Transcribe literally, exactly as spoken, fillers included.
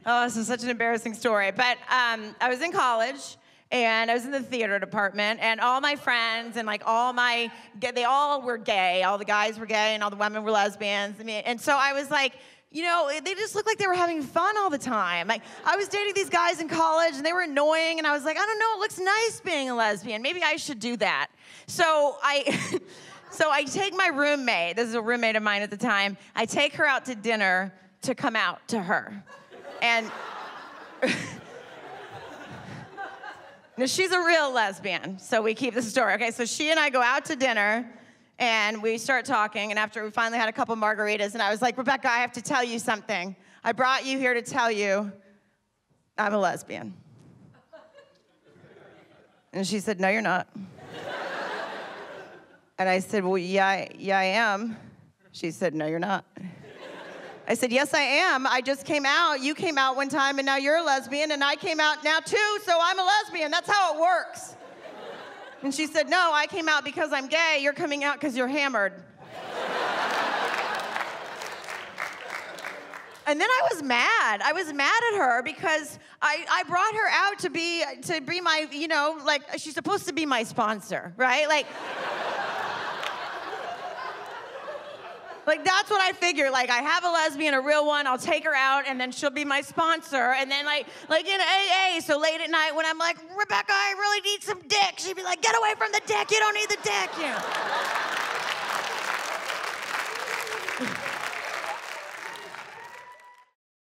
Oh, this is such an embarrassing story. But um, I was in college, and I was in the theater department, and all my friends and like all my, they all were gay. All the guys were gay, and all the women were lesbians. I mean, and so I was like, you know, they just looked like they were having fun all the time. Like, I was dating these guys in college, and they were annoying, and I was like, I don't know, it looks nice being a lesbian. Maybe I should do that. So I, so I take my roommate, this is a roommate of mine at the time, I take her out to dinner to come out to her. And now she's a real lesbian, so we keep this story. Okay, so she and I go out to dinner, and we start talking, and after we finally had a couple margaritas, and I was like, Rebecca, I have to tell you something. I brought you here to tell you I'm a lesbian. And she said, no, you're not. And I said, well, yeah, I, yeah, I am. She said, no, you're not. I said, yes, I am. I just came out. You came out one time, and now you're a lesbian, and I came out now too, so I'm a lesbian. That's how it works. And she said, no, I came out because I'm gay. You're coming out because you're hammered. And then I was mad. I was mad at her because I, I brought her out to be, to be my, you know, like, she's supposed to be my sponsor, right? Like, Like, that's what I figure. Like, I have a lesbian, a real one, I'll take her out, and then she'll be my sponsor. And then, like, like in A A, so late at night when I'm like, Rebecca, I really need some dick, she'd be like, get away from the dick, you don't need the dick, you know.